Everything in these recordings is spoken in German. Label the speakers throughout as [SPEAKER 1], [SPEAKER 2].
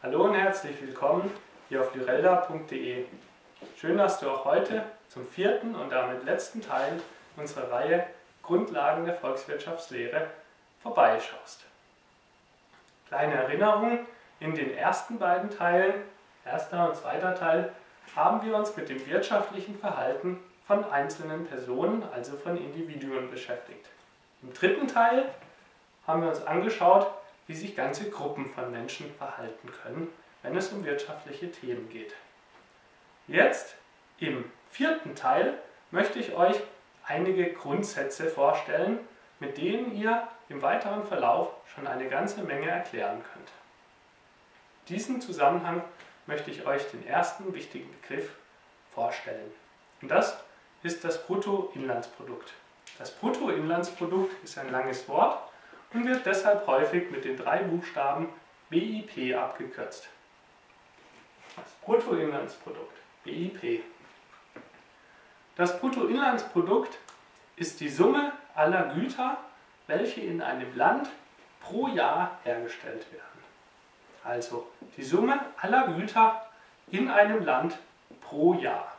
[SPEAKER 1] Hallo und herzlich willkommen hier auf lyrelda.de. Schön, dass du auch heute zum vierten und damit letzten Teil unserer Reihe Grundlagen der Volkswirtschaftslehre vorbeischaust. Kleine Erinnerung: In den ersten beiden Teilen, erster und zweiter Teil, haben wir uns mit dem wirtschaftlichen Verhalten von einzelnen Personen, also von Individuen, beschäftigt. Im dritten Teil haben wir uns angeschaut, wie sich ganze Gruppen von Menschen verhalten können, wenn es um wirtschaftliche Themen geht. Jetzt, im vierten Teil, möchte ich euch einige Grundsätze vorstellen, mit denen ihr im weiteren Verlauf schon eine ganze Menge erklären könnt. In diesem Zusammenhang möchte ich euch den ersten wichtigen Begriff vorstellen. Und das ist das Bruttoinlandsprodukt. Das Bruttoinlandsprodukt ist ein langes Wort und wird deshalb häufig mit den drei Buchstaben BIP abgekürzt. Das Bruttoinlandsprodukt, BIP. Das Bruttoinlandsprodukt ist die Summe aller Güter, welche in einem Land pro Jahr hergestellt werden. Also die Summe aller Güter in einem Land pro Jahr.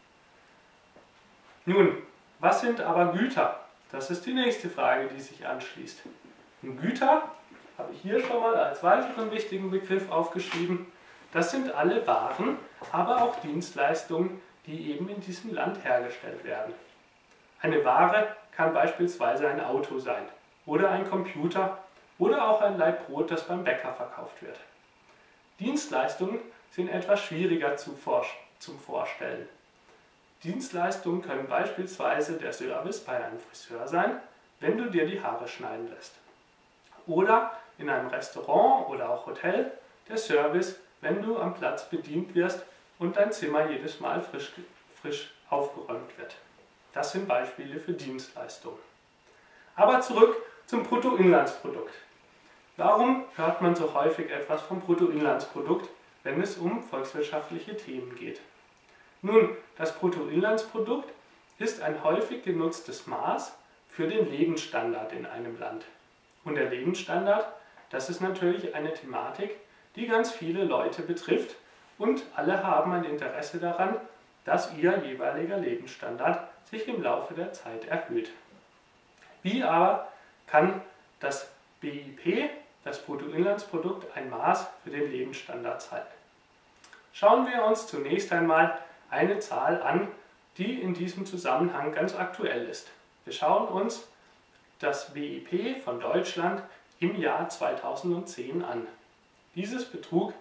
[SPEAKER 1] Nun, was sind aber Güter? Das ist die nächste Frage, die sich anschließt. Und Güter habe ich hier schon mal als weiteren wichtigen Begriff aufgeschrieben. Das sind alle Waren, aber auch Dienstleistungen, die eben in diesem Land hergestellt werden. Eine Ware kann beispielsweise ein Auto sein oder ein Computer oder auch ein Laib Brot, das beim Bäcker verkauft wird. Dienstleistungen sind etwas schwieriger zum Vorstellen. Dienstleistungen können beispielsweise der Service bei einem Friseur sein, wenn du dir die Haare schneiden lässt. Oder in einem Restaurant oder auch Hotel der Service, wenn du am Platz bedient wirst und dein Zimmer jedes Mal frisch aufgeräumt wird. Das sind Beispiele für Dienstleistungen. Aber zurück zum Bruttoinlandsprodukt. Warum hört man so häufig etwas vom Bruttoinlandsprodukt, wenn es um volkswirtschaftliche Themen geht? Nun, das Bruttoinlandsprodukt ist ein häufig genutztes Maß für den Lebensstandard in einem Land. Und der Lebensstandard, das ist natürlich eine Thematik, die ganz viele Leute betrifft und alle haben ein Interesse daran, dass ihr jeweiliger Lebensstandard sich im Laufe der Zeit erhöht. Wie aber kann das BIP, das Bruttoinlandsprodukt, ein Maß für den Lebensstandard sein? Schauen wir uns zunächst einmal eine Zahl an, die in diesem Zusammenhang ganz aktuell ist. Wir schauen uns das BIP von Deutschland im Jahr 2010 an. Dieses betrug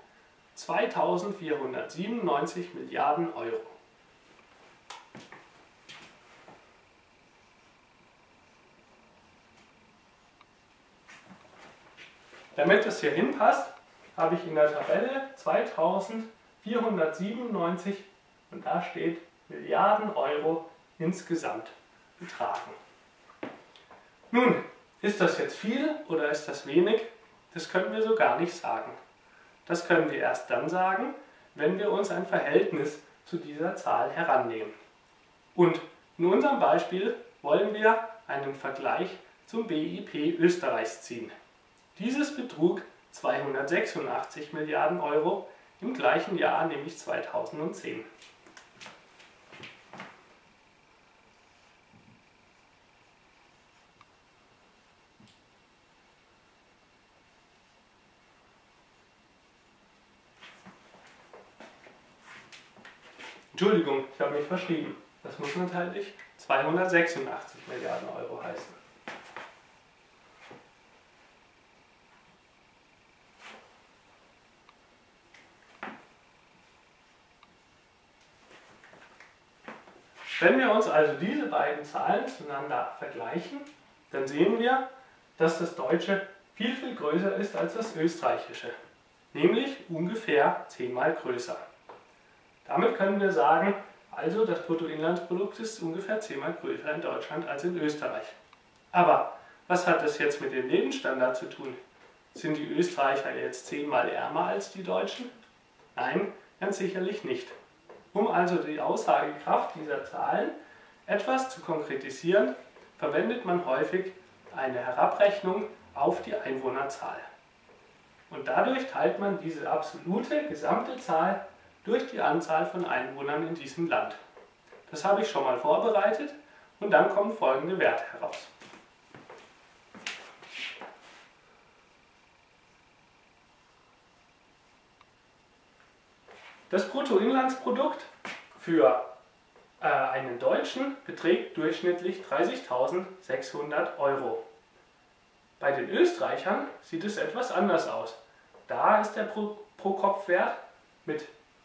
[SPEAKER 1] 2.497 Milliarden Euro. Damit es hier hinpasst, habe ich in der Tabelle 2.497 und da steht Milliarden Euro insgesamt betragen. Nun, ist das jetzt viel oder ist das wenig? Das können wir so gar nicht sagen. Das können wir erst dann sagen, wenn wir uns ein Verhältnis zu dieser Zahl herannehmen. Und in unserem Beispiel wollen wir einen Vergleich zum BIP Österreichs ziehen. Dieses betrug 286 Milliarden Euro im gleichen Jahr, nämlich 2010. Entschuldigung, ich habe mich verschrieben. Das muss natürlich 286 Milliarden Euro heißen. Wenn wir uns also diese beiden Zahlen zueinander vergleichen, dann sehen wir, dass das Deutsche viel, viel größer ist als das Österreichische, nämlich ungefähr 10-mal größer. Damit können wir sagen, also das Bruttoinlandsprodukt ist ungefähr 10-mal größer in Deutschland als in Österreich. Aber was hat das jetzt mit dem Lebensstandard zu tun? Sind die Österreicher jetzt 10-mal ärmer als die Deutschen? Nein, ganz sicherlich nicht. Um also die Aussagekraft dieser Zahlen etwas zu konkretisieren, verwendet man häufig eine Herabrechnung auf die Einwohnerzahl. Und dadurch teilt man diese absolute gesamte Zahl durch die Anzahl von Einwohnern in diesem Land. Das habe ich schon mal vorbereitet und dann kommen folgende Werte heraus. Das Bruttoinlandsprodukt für einen Deutschen beträgt durchschnittlich 30.600 Euro. Bei den Österreichern sieht es etwas anders aus. Da ist der Pro-Kopf-Wert mit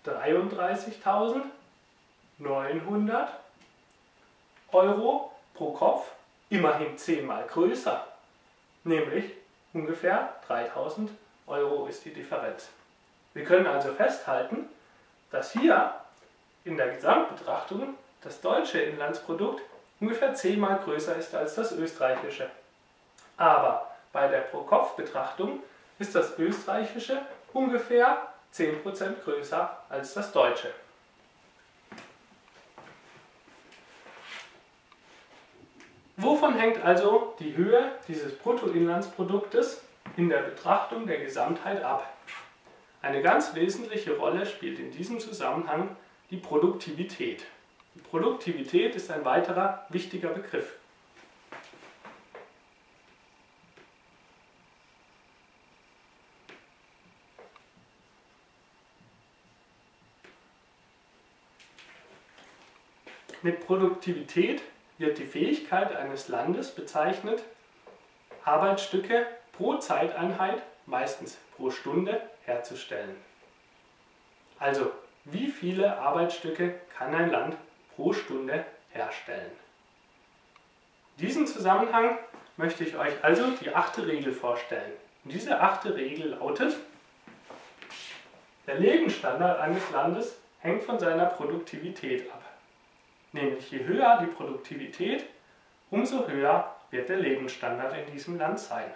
[SPEAKER 1] 33.900 Euro pro Kopf immerhin 10-mal größer. Nämlich ungefähr 3.000 Euro ist die Differenz. Wir können also festhalten, dass hier in der Gesamtbetrachtung das deutsche Inlandsprodukt ungefähr 10-mal größer ist als das österreichische. Aber bei der Pro-Kopf-Betrachtung ist das österreichische ungefähr 10% größer als das deutsche. Wovon hängt also die Höhe dieses Bruttoinlandsproduktes in der Betrachtung der Gesamtheit ab? Eine ganz wesentliche Rolle spielt in diesem Zusammenhang die Produktivität. Die Produktivität ist ein weiterer wichtiger Begriff. Mit Produktivität wird die Fähigkeit eines Landes bezeichnet, Arbeitsstücke pro Zeiteinheit, meistens pro Stunde, herzustellen. Also, wie viele Arbeitsstücke kann ein Land pro Stunde herstellen? In diesem Zusammenhang möchte ich euch also die 8. Regel vorstellen. Und diese 8. Regel lautet: Der Lebensstandard eines Landes hängt von seiner Produktivität ab. Nämlich je höher die Produktivität, umso höher wird der Lebensstandard in diesem Land sein.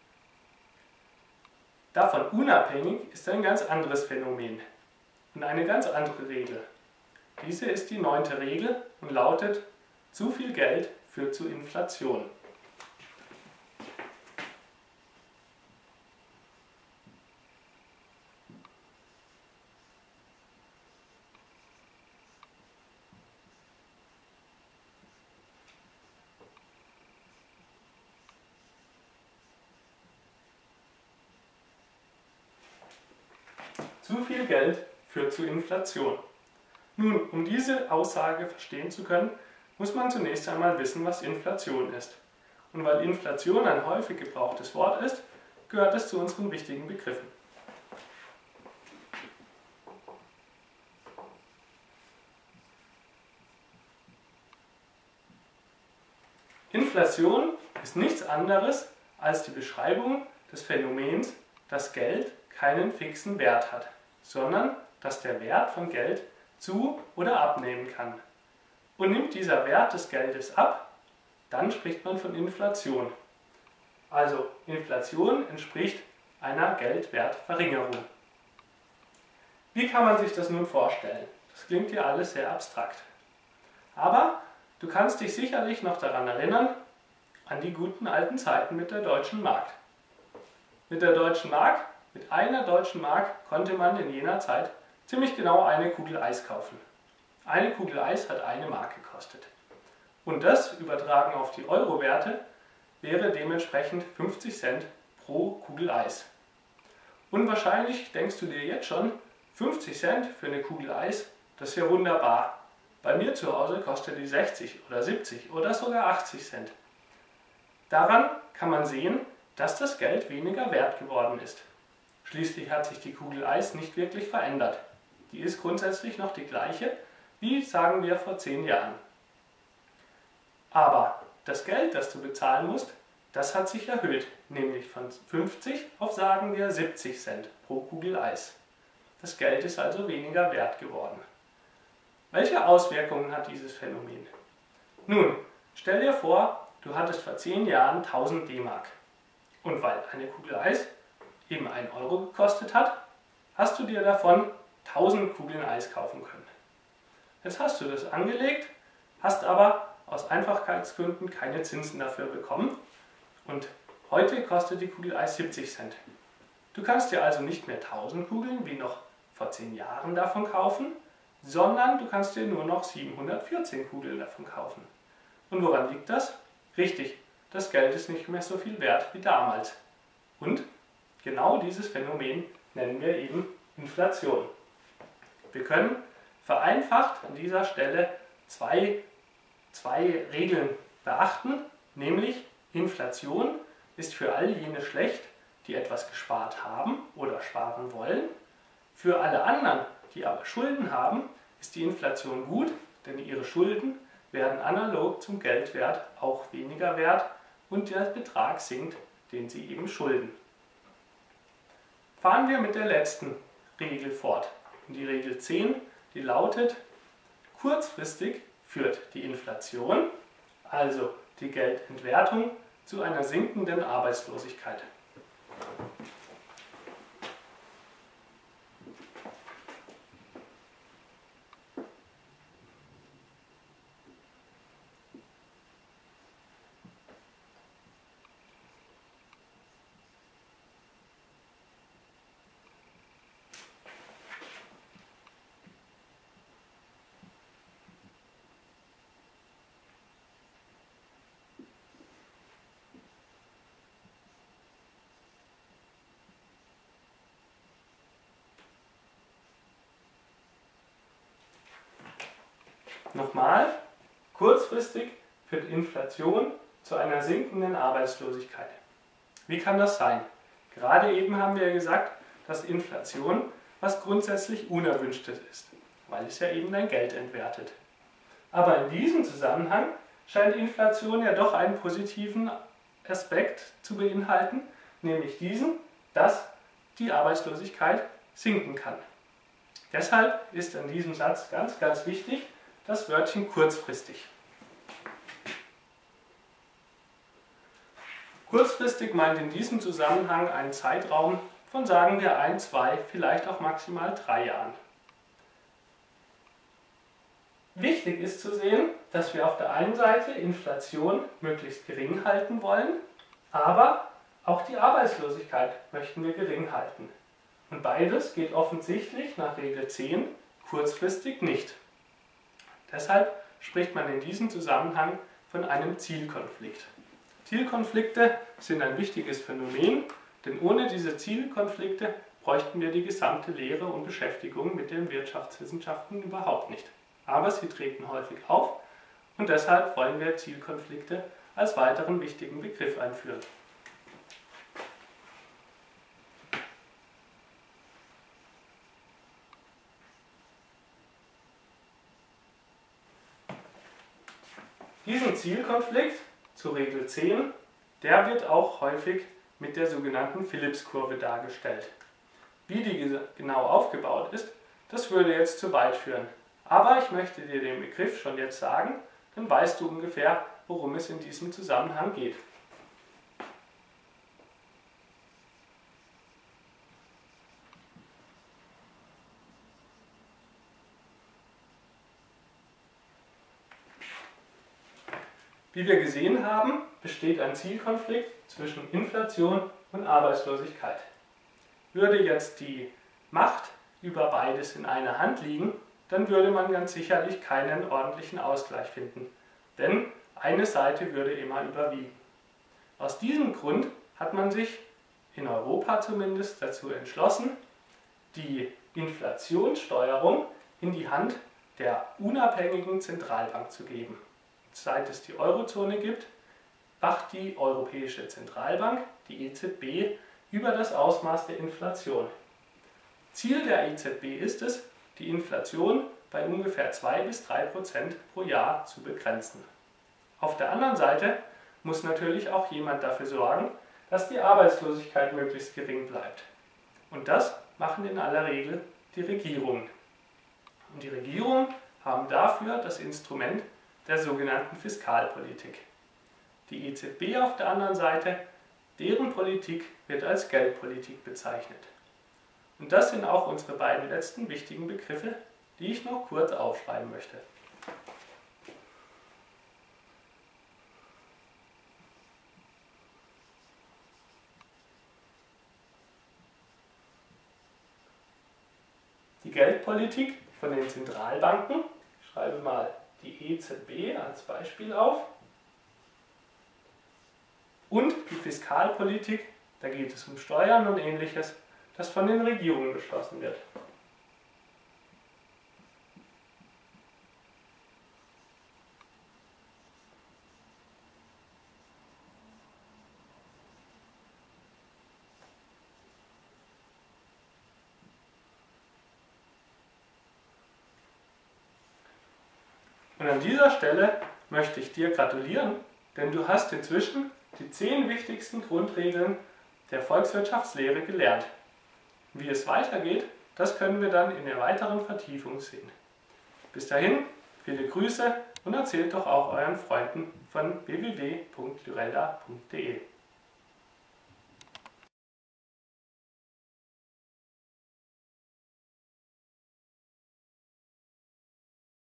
[SPEAKER 1] Davon unabhängig ist ein ganz anderes Phänomen und eine ganz andere Regel. Diese ist die 9. Regel und lautet: Zu viel Geld führt zu Inflation. Zu viel Geld führt zu Inflation. Nun, um diese Aussage verstehen zu können, muss man zunächst einmal wissen, was Inflation ist. Und weil Inflation ein häufig gebrauchtes Wort ist, gehört es zu unseren wichtigen Begriffen. Inflation ist nichts anderes als die Beschreibung des Phänomens, dass Geld keinen fixen Wert hat, sondern dass der Wert von Geld zu- oder abnehmen kann. Und nimmt dieser Wert des Geldes ab, dann spricht man von Inflation. Also Inflation entspricht einer Geldwertverringerung. Wie kann man sich das nun vorstellen? Das klingt hier alles sehr abstrakt. Aber du kannst dich sicherlich noch daran erinnern, an die guten alten Zeiten mit der Deutschen Mark. Mit der Deutschen Mark, mit einer Deutschen Mark konnte man in jener Zeit ziemlich genau eine Kugel Eis kaufen. Eine Kugel Eis hat 1 Mark gekostet. Und das, übertragen auf die Euro-Werte, wäre dementsprechend 50 Cent pro Kugel Eis. Und wahrscheinlich denkst du dir jetzt schon, 50 Cent für eine Kugel Eis, das ist ja wunderbar. Bei mir zu Hause kostet die 60 oder 70 oder sogar 80 Cent. Daran kann man sehen, dass das Geld weniger wert geworden ist. Schließlich hat sich die Kugel Eis nicht wirklich verändert. Die ist grundsätzlich noch die gleiche, wie sagen wir vor 10 Jahren. Aber das Geld, das du bezahlen musst, das hat sich erhöht, nämlich von 50 auf, sagen wir, 70 Cent pro Kugel Eis. Das Geld ist also weniger wert geworden. Welche Auswirkungen hat dieses Phänomen? Nun, stell dir vor, du hattest vor 10 Jahren 1000 D-Mark. Und weil eine Kugel Eis eben 1 Euro gekostet hat, hast du dir davon 1000 Kugeln Eis kaufen können. Jetzt hast du das angelegt, hast aber aus Einfachheitsgründen keine Zinsen dafür bekommen und heute kostet die Kugel Eis 70 Cent. Du kannst dir also nicht mehr 1000 Kugeln wie noch vor 10 Jahren davon kaufen, sondern du kannst dir nur noch 714 Kugeln davon kaufen. Und woran liegt das? Richtig, das Geld ist nicht mehr so viel wert wie damals. Und genau dieses Phänomen nennen wir eben Inflation. Wir können vereinfacht an dieser Stelle zwei Regeln beachten, nämlich Inflation ist für all jene schlecht, die etwas gespart haben oder sparen wollen. Für alle anderen, die aber Schulden haben, ist die Inflation gut, denn ihre Schulden werden analog zum Geldwert auch weniger wert und der Betrag sinkt, den sie eben schulden. Fahren wir mit der letzten Regel fort. Und die Regel 10, die lautet, kurzfristig führt die Inflation, also die Geldentwertung, zu einer sinkenden Arbeitslosigkeit. Nochmal, kurzfristig führt Inflation zu einer sinkenden Arbeitslosigkeit. Wie kann das sein? Gerade eben haben wir ja gesagt, dass Inflation was grundsätzlich Unerwünschtes ist, weil es ja eben dein Geld entwertet. Aber in diesem Zusammenhang scheint Inflation ja doch einen positiven Aspekt zu beinhalten, nämlich diesen, dass die Arbeitslosigkeit sinken kann. Deshalb ist an diesem Satz ganz, ganz wichtig das Wörtchen kurzfristig. Kurzfristig meint in diesem Zusammenhang einen Zeitraum von, sagen wir, 1, 2, vielleicht auch maximal 3 Jahren. Wichtig ist zu sehen, dass wir auf der einen Seite Inflation möglichst gering halten wollen, aber auch die Arbeitslosigkeit möchten wir gering halten. Und beides geht offensichtlich nach Regel 10 kurzfristig nicht. Deshalb spricht man in diesem Zusammenhang von einem Zielkonflikt. Zielkonflikte sind ein wichtiges Phänomen, denn ohne diese Zielkonflikte bräuchten wir die gesamte Lehre und Beschäftigung mit den Wirtschaftswissenschaften überhaupt nicht. Aber sie treten häufig auf und deshalb wollen wir Zielkonflikte als weiteren wichtigen Begriff einführen. Diesen Zielkonflikt zur Regel 10, der wird auch häufig mit der sogenannten Phillips-Kurve dargestellt. Wie die genau aufgebaut ist, das würde jetzt zu weit führen. Aber ich möchte dir den Begriff schon jetzt sagen, dann weißt du ungefähr, worum es in diesem Zusammenhang geht. Wie wir gesehen haben, besteht ein Zielkonflikt zwischen Inflation und Arbeitslosigkeit. Würde jetzt die Macht über beides in einer Hand liegen, dann würde man ganz sicherlich keinen ordentlichen Ausgleich finden, denn eine Seite würde immer überwiegen. Aus diesem Grund hat man sich in Europa zumindest dazu entschlossen, die Inflationssteuerung in die Hand der unabhängigen Zentralbank zu geben. Seit es die Eurozone gibt, wacht die Europäische Zentralbank, die EZB, über das Ausmaß der Inflation. Ziel der EZB ist es, die Inflation bei ungefähr 2 bis 3% pro Jahr zu begrenzen. Auf der anderen Seite muss natürlich auch jemand dafür sorgen, dass die Arbeitslosigkeit möglichst gering bleibt. Und das machen in aller Regel die Regierungen. Und die Regierungen haben dafür das Instrument der sogenannten Fiskalpolitik. Die EZB auf der anderen Seite, deren Politik wird als Geldpolitik bezeichnet. Und das sind auch unsere beiden letzten wichtigen Begriffe, die ich noch kurz aufschreiben möchte. die Geldpolitik von den Zentralbanken. Ich schreibe mal die EZB als Beispiel auf. Und die Fiskalpolitik, da geht es um Steuern und Ähnliches, das von den Regierungen beschlossen wird. Und an dieser Stelle möchte ich dir gratulieren, denn du hast inzwischen die 10 wichtigsten Grundregeln der Volkswirtschaftslehre gelernt. Wie es weitergeht, das können wir dann in der weiteren Vertiefung sehen. Bis dahin, viele Grüße und erzählt doch auch euren Freunden von www.lyrelda.de.